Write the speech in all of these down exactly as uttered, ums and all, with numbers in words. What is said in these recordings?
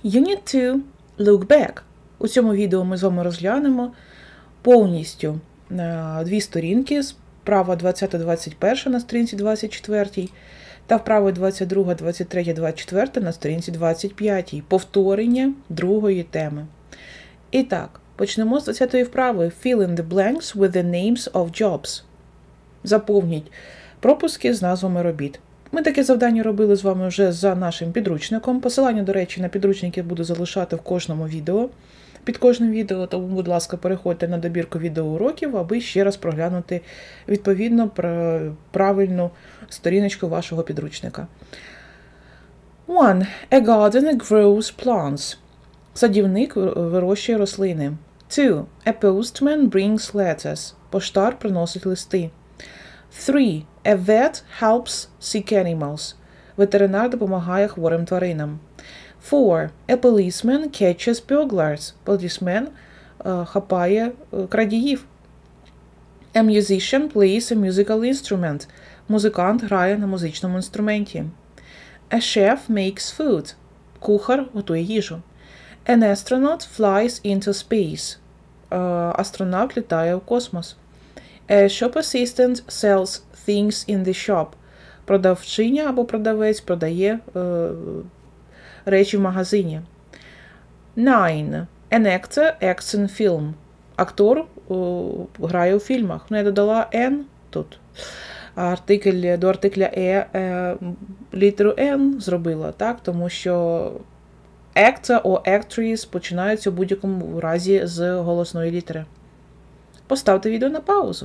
Unit two. Look back. У цьому відео ми з вами розглянемо повністю дві сторінки, вправа двадцята двадцять перша на сторінці двадцять четвертій та вправа двадцять друга, двадцять третя, двадцять четверта на сторінці двадцять п'ятій. Повторення другої теми. І так, почнемо з двадцятої вправи. Fill in the blanks with the names of jobs. Заповніть пропуски з назвами робіт. Ми таке завдання робили з вами вже за нашим підручником. Посилання, до речі, на підручник я буду залишати в кожному відео. Під кожним відео, тому, будь ласка, переходьте на добірку відеоуроків, аби ще раз проглянути відповідно правильну сторіночку вашого підручника. one. A gardener grows plants. Садівник вирощує рослини. two. A postman brings letters. Поштар приносить листи. three. A vet helps sick animals. Ветеринар допомагає хворим тваринам. four. A policeman catches burglars. Полісмен uh, хапає uh, крадіїв. A musician plays a musical instrument. Музикант грає на музичному інструменті. A chef makes food. Кухар готує їжу. An astronaut flies into space. Uh, астронавт літає в космос. A shop assistant sells things in the shop. Продавчиня або продавець продає uh, речі в магазині. nine. An actor acts in film. Актор uh, грає у фільмах. Ну, я додала N тут. Артикль, до артикля E е, літеру N зробила, так? Тому що actor or actress починаються у будь-якому разі з голосної літери. Поставте відео на паузу.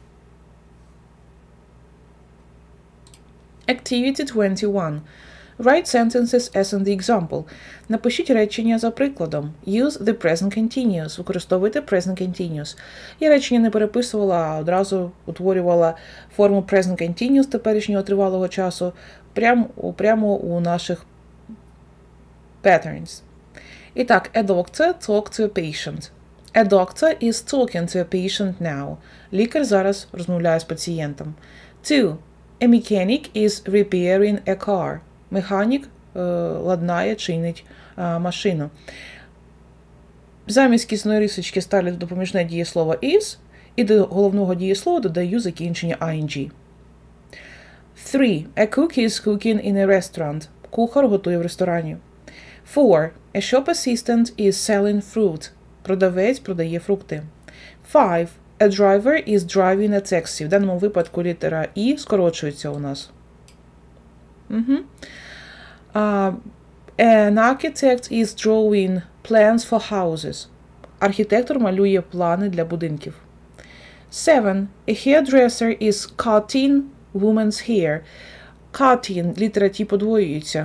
Activity twenty-one. Write sentences as in the example. Напишіть речення за прикладом. Use the present continuous. Використовуйте present continuous. Я речення не переписувала, а одразу утворювала форму present continuous теперішнього тривалого часу прямо, прямо у наших patterns. І так, a doctor talked to a patient. A doctor is talking to a patient now. Лікар зараз розмовляє з пацієнтом. two. A mechanic is repairing a car. Механік е, ладнає, чинить е, машину. Замість кисної рисочки ставлять допоміжне дієслово is, і до головного дієслова додаю закінчення ing. three. A cook is cooking in a restaurant. Кухар готує в ресторані. four. A shop assistant is selling fruit. Продавець продає фрукти. five. A driver is driving a taxi. В даному випадку літера І скорочується у нас. Угу. Uh, an architect is drawing plans for houses. Архітектор малює плани для будинків. seven. A hairdresser is cutting woman's hair. Cutting, літера Т подвоюється.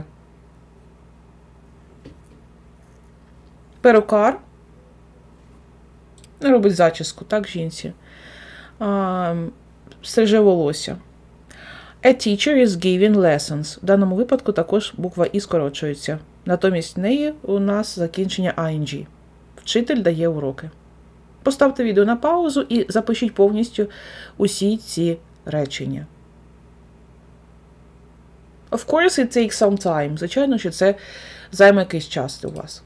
Перукар робить зачіску, так, жінці. Uh, стриже волосся. A teacher is giving lessons. В даному випадку також буква І скорочується. Натомість неї у нас закінчення ing. Вчитель дає уроки. Поставте відео на паузу і запишіть повністю усі ці речення. Of course, it takes some time. Звичайно, що це займе якийсь час у вас.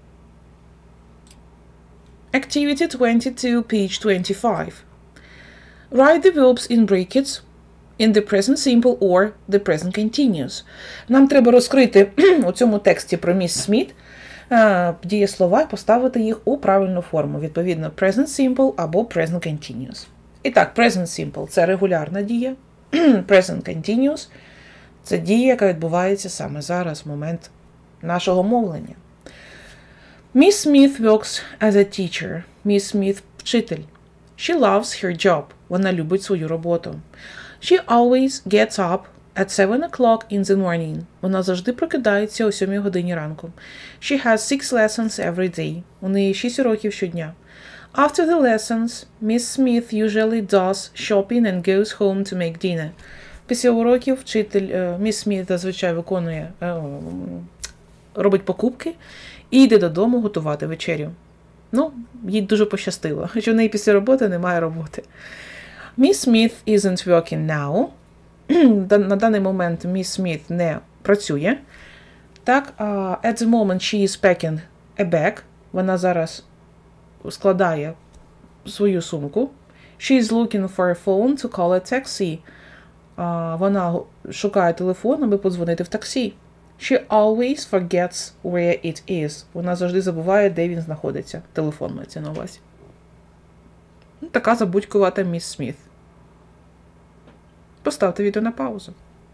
Activity twenty-two, page twenty-five. Write the verbs in brackets in the present simple or the present continuous. Нам треба розкрити у цьому тексті про міс Сміт дієслова і поставити їх у правильну форму. Відповідно, present simple або present continuous. І так, present simple – це регулярна дія. Present continuous – це дія, яка відбувається саме зараз, в момент нашого мовлення. Miss Smith works as a teacher. Miss Smith – вчитель. She loves her job. Вона любить свою роботу. She always gets up at seven o'clock in the morning. Вона завжди прокидається о сьомій годині ранку. She has six lessons every day. У неї шість уроків щодня. After the lessons, Miss Smith usually does shopping and goes home to make dinner. Після уроків вчитель міс Сміт зазвичай виконує, робить покупки і йде додому готувати вечерю. Ну, їй дуже пощастило, що в неї після роботи немає роботи. Miss Smith isn't working now. На даний момент міс Сміт не працює. Так, uh, at the moment she is packing a bag. Вона зараз складає свою сумку. She is looking for a phone to call a taxi. Uh, вона шукає телефон, аби подзвонити в таксі. She always forgets where it is. Вона завжди забуває, де він знаходиться. Телефон мається на увазі. Ну, така забудькувата міс Сміт. Поставте відео на паузу.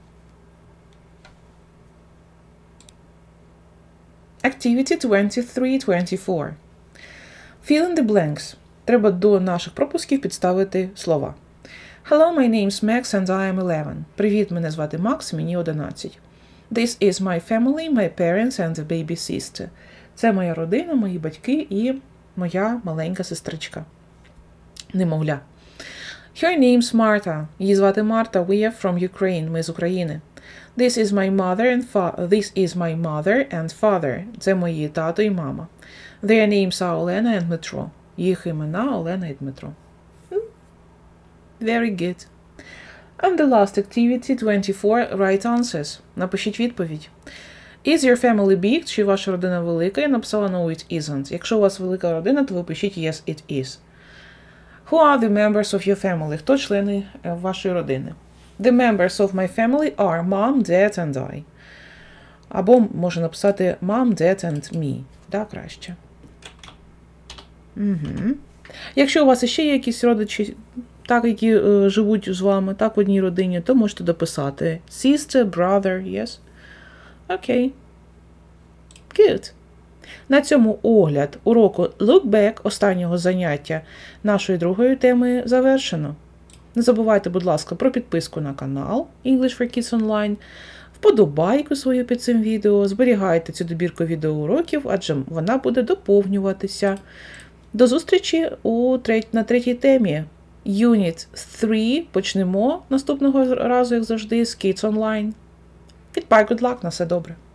Activity twenty-three twenty-four. Fill in the blanks. Треба до наших пропусків підставити слова. Hello, my name's Max and I am eleven. Привіт, мене звати Макс, мені одинадцять. This is my family, my parents and a baby sister. Це моя родина, мої батьки і моя маленька сестричка. Немовля. Her name's Marta. Її звати Марта. We are from Ukraine. Ми з України. This is my mother and fa- This is my mother and father. Це мої тато і мама. Their names are Олена and Дмитро. Їх імена Олена і Дмитро. Very good. And the last activity, twenty-four, write answers. Напишіть відповідь. Is your family big? Чи ваша родина велика? Я написала no, it isn't. Якщо у вас велика родина, то ви пишіть yes, it is. Who are the members of your family? Хто члени вашої родини? The members of my family are mom, dad and I. Або можна написати mom, dad and me. Так, краще. Угу. Якщо у вас ще є якісь родичі, так, які е, живуть з вами, так, в одній родині, то можете дописати sister, brother, yes? Окей. Good. На цьому огляд уроку Look Back останнього заняття нашої другої теми завершено. Не забувайте, будь ласка, про підписку на канал English for Kids Online, вподобайку свою під цим відео, зберігайте цю добірку відеоуроків, адже вона буде доповнюватися. До зустрічі у трет... на третій темі. Unit три. Почнемо наступного разу, як завжди, з Kids Online. Goodbye, good luck, на все добре.